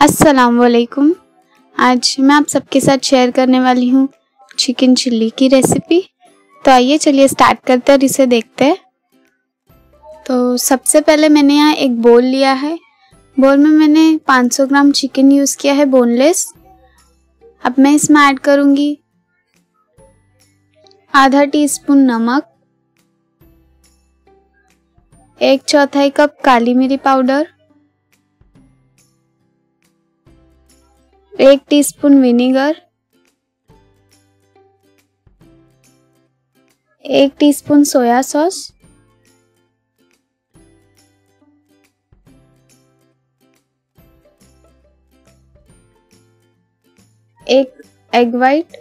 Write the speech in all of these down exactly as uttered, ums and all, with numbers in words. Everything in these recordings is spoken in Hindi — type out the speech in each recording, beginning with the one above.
अस्सलाम वालेकुम। आज मैं आप सबके साथ शेयर करने वाली हूँ चिकन चिल्ली की रेसिपी। तो आइए चलिए स्टार्ट करते हैं और इसे देखते हैं। तो सबसे पहले मैंने यहाँ एक बोल लिया है। बोल में मैंने पाँच सौ ग्राम चिकन यूज़ किया है बोनलेस। अब मैं इसमें ऐड करूँगी आधा टीस्पून नमक, एक चौथाई कप काली मिरी पाउडर, एक टीस्पून विनेगर, एक टीस्पून सोया सॉस, एक एग वाइट,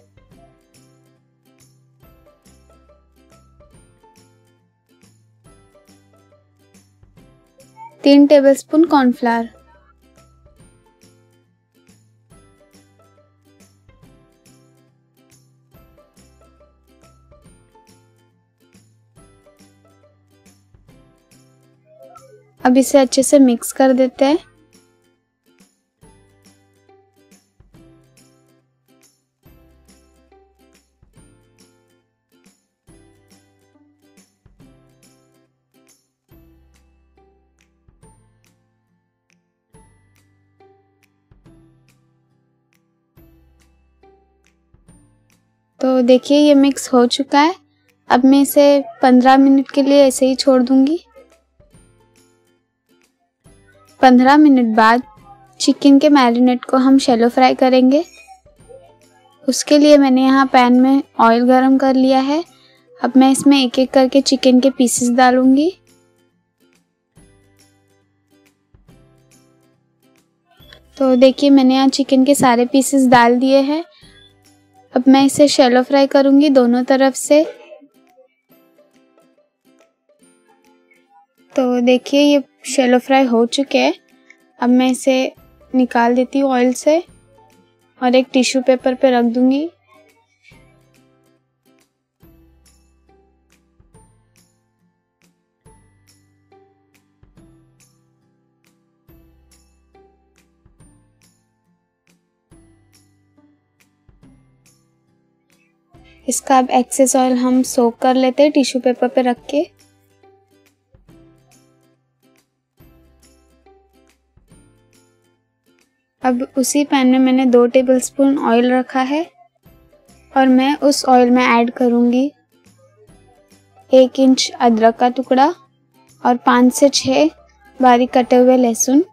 तीन टेबलस्पून कॉर्नफ्लावर। अब इसे अच्छे से मिक्स कर देते हैं। तो देखिए ये मिक्स हो चुका है। अब मैं इसे पंद्रह मिनट के लिए ऐसे ही छोड़ दूंगी। पंद्रह मिनट बाद चिकन के मैरिनेट को हम शैलो फ्राई करेंगे। उसके लिए मैंने यहाँ पैन में ऑयल गरम कर लिया है। अब मैं इसमें एक एक करके चिकन के पीसेस डालूंगी। तो देखिए मैंने यहाँ चिकन के सारे पीसेस डाल दिए हैं। अब मैं इसे शैलो फ्राई करूंगी दोनों तरफ से। तो देखिए ये शैलो फ्राई हो चुके हैं। अब मैं इसे निकाल देती हूँ ऑयल से और एक टिश्यू पेपर पे रख दूंगी। इसका अब एक्सेस ऑयल हम सोक कर लेते हैं टिश्यू पेपर पे रख के। अब उसी पैन में मैंने दो टेबलस्पून ऑयल रखा है और मैं उस ऑयल में ऐड करूंगी एक इंच अदरक का टुकड़ा और पाँच से छः बारीक कटे हुए लहसुन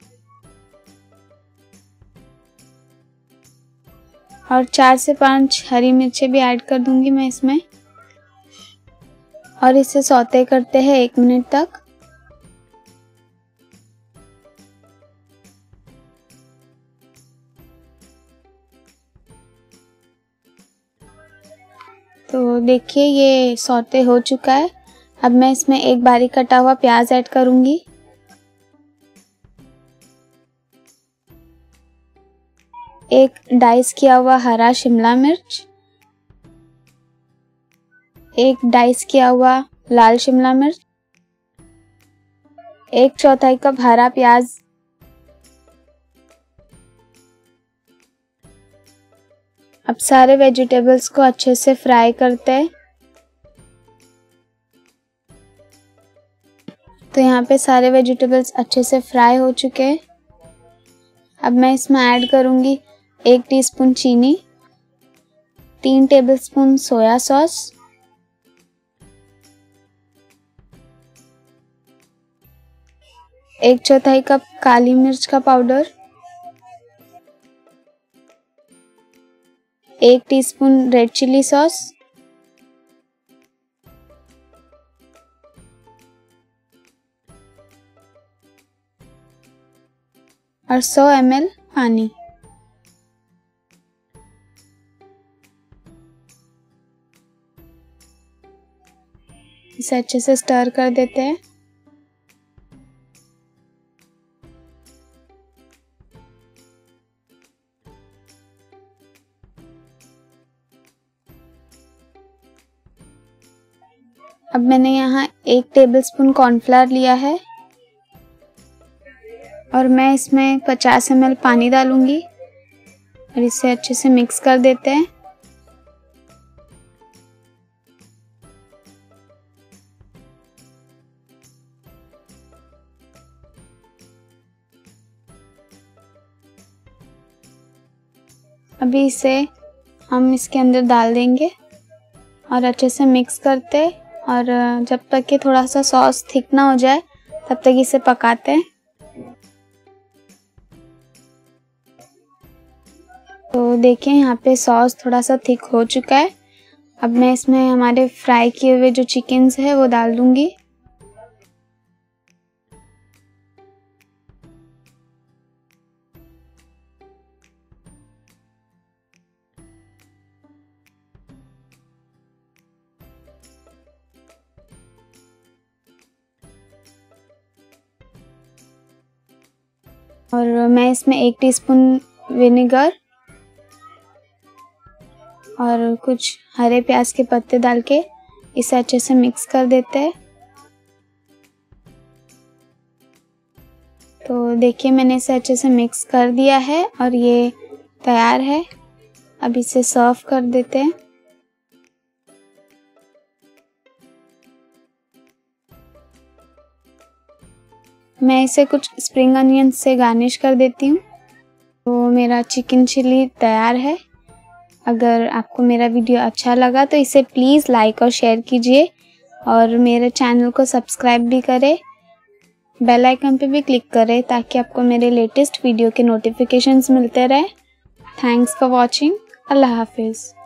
और चार से पांच हरी मिर्चें भी ऐड कर दूंगी मैं इसमें और इसे सौते करते हैं एक मिनट तक। तो देखिए ये सौते हो चुका है। अब मैं इसमें एक बारीक कटा हुआ प्याज ऐड करूंगी, एक डाइस किया हुआ हरा शिमला मिर्च, एक डाइस किया हुआ लाल शिमला मिर्च, एक चौथाई कप हरा प्याज, अब सारे वेजिटेबल्स को अच्छे से फ्राई करते हैं। तो यहाँ पे सारे वेजिटेबल्स अच्छे से फ्राई हो चुके हैं। अब मैं इसमें ऐड करूँगी एक टीस्पून चीनी, तीन टेबलस्पून सोया सॉस, एक चौथाई कप काली मिर्च का पाउडर, एक टीस्पून रेड चिली सॉस, और सौ एम एल पानी। इसे अच्छे से स्टर कर देते हैं। अब मैंने यहाँ एक टेबलस्पून कॉर्नफ्लावर लिया है और मैं इसमें पचास एम एल पानी डालूंगी और इसे अच्छे से मिक्स कर देते हैं। अभी इसे हम इसके अंदर डाल देंगे और अच्छे से मिक्स करते और जब तक कि थोड़ा सा सॉस थिक ना हो जाए तब तक इसे पकाते हैं। तो देखिए यहाँ पे सॉस थोड़ा सा थिक हो चुका है। अब मैं इसमें हमारे फ्राई किए हुए जो चिकन्स है वो डाल दूंगी। और मैं इसमें एक टीस्पून विनेगर और कुछ हरे प्याज के पत्ते डाल के इसे अच्छे से मिक्स कर देते हैं। तो देखिए मैंने इसे अच्छे से मिक्स कर दिया है और ये तैयार है। अब इसे सर्व कर देते हैं। मैं इसे कुछ स्प्रिंग अनियंस से गार्निश कर देती हूँ। तो मेरा चिकन चिली तैयार है। अगर आपको मेरा वीडियो अच्छा लगा तो इसे प्लीज़ लाइक और शेयर कीजिए और मेरे चैनल को सब्सक्राइब भी करें। बेल आइकन पे भी क्लिक करें ताकि आपको मेरे लेटेस्ट वीडियो के नोटिफिकेशंस मिलते रहे। Thanks for watching. अल्लाह हाफिज़।